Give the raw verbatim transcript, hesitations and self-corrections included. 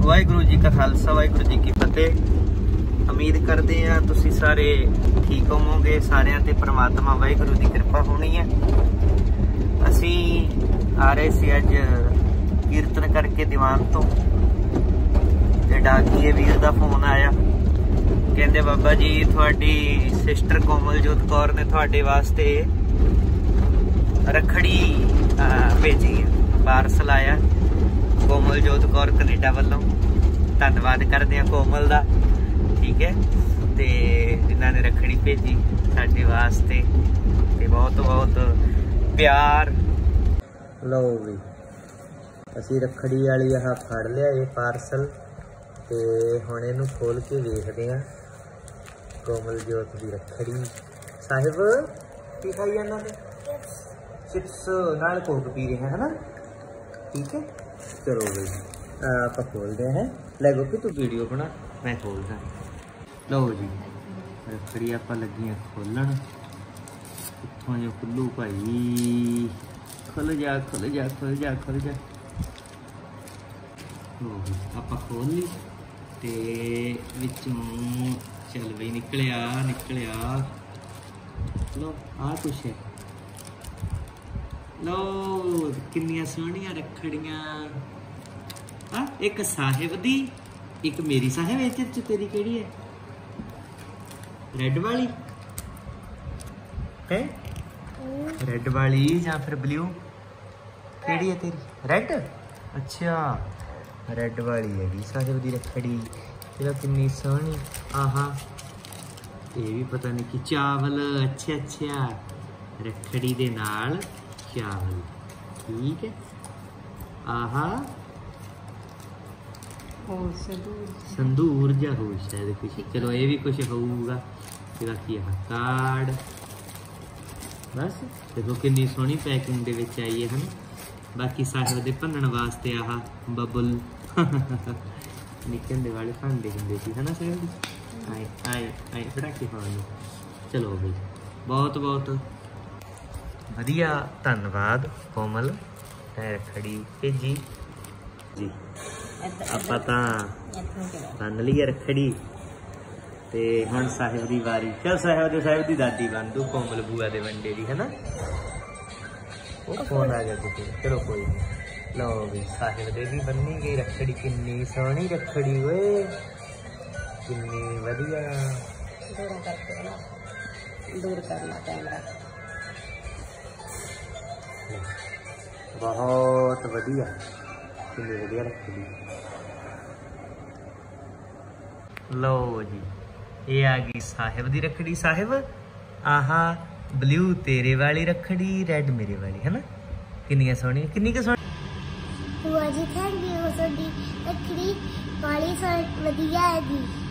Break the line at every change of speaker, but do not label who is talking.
वाहिगुरू जी का खालसा वाहिगुरू जी की फतेह। उम्मीद करते हैं तुसी सारे ठीक होवोगे, सारिਆਂ ते परमात्मा वाहिगुरू की कृपा होनी है। असी आ रहे सी अज कीर्तन करके दीवान तो ते डाकीए वीर दा फोन आया, कहंदे बाबा जी थोड़ी सिस्टर कोमलजोत कौर ने थोड़े वास्ते रखड़ी भेजी है, पार्सल आया कोमलजोत कौर कनेडा वालों। धन्यवाद करते हैं कोमल दा, ठीक है, ते जिन्होंने रखड़ी भेजी साडे वास्ते ते बहुत बहुत प्यार। लो भी असी रखड़ी वाली आह फड़ लिया ये पार्सल ते हुण इहनूं खोल के वेखदे हां। कोमलजोत दी रखड़ी। साहिब की खाई जाना चिप्स नाल कोक पी रहे हैं, है ना, ठीक है। चलो भाई आप खोलते हैं। ले गोपी तू वीडियो बना, मैं खोलदा। लो जी रखड़ी आप लगियां खोलन। इत्थों जो खुल्लू भाई, खुल जा खुल जा खुल जा खुल जा। लो जी आप खोल ली ते विचों चल बई निकलिया निकलिया। लो आ कुछ है। लो किन्नियां सोहणियां रखड़ियां। हाँ एक साहिब दी, एक मेरी। साहिब इस च तेरी केड़ी है? रेड वाली है? रेड वाली या फिर ब्लू? केड़ी है तेरी? रेड। अच्छा रेड वाली है साहिब दी रखड़ी। तेरा किन्नी सोहनी। आहा ये भी पता नहीं कि चावल। अच्छा अच्छा रखड़ी दे नाल चावल, ठीक है। आहा संदूर जा हो शायद कुछ। चलो ये भी कुछ होगा। बाकी आह कार्ड बस देखो कितनी सोहनी पैकिंग दे विच आई है, है ना। बाकी साहिब दे भन्नण वास्ते आह बबल निकलने वाले भांडे होंगे सी, है ना साहिब। आए आए आए पटाके पाने। चलो भाई बहुत बहुत वधिया धन्यवाद कोमल रखड़ी भेजी जी। ਆਪਾਂ ਤਾਂ ਬੰਨ ਲਈ रखड़ी ਤੇ ਹੁਣ ਸਾਹਿਬ ਦੀ ਵਾਰੀ। ਚਲ ਸਾਹਿਬ ਦੇ ਸਾਹਿਬ ਦੀ ਦਾਦੀ ਬਣ ਤੂੰ ਕੋਮਲ ਬੂਆ ਦੇ ਵੰਡੇ ਦੀ, है ना। ਉਹ ਫੋਨ ਆ ਗਿਆ ਕਿਤੇ। ਚਲੋ ਕੋਈ ਨਹੀਂ। ਲਓ ਵੀ ਸਾਹਿਬ ਦੇ ਵੀ ਬੰਨੀ ਗਈ रखड़ी। ਕਿੰਨੀ ਸੋਹਣੀ रखड़ी ਓਏ, ਕਿੰਨੀ ਵਧੀਆ। ਦੂਰ ਕਰਕੇ ਨਾ, ਦੂਰ ਕਰਨਾ ਕੈਮਰਾ। बहुत वधिया, कितनी वधिया रखड़ी। लो जी ये आ गई साहिब दी रखड़ी। साहिब आहा ब्लू तेरे वाली रखड़ी, रेड मेरे वाली, है ना। किन्नियां सोहनी, किन्नी के सोहनी।
बुआ जी थैंक यू, रखड़ी वाली वधिया है जी।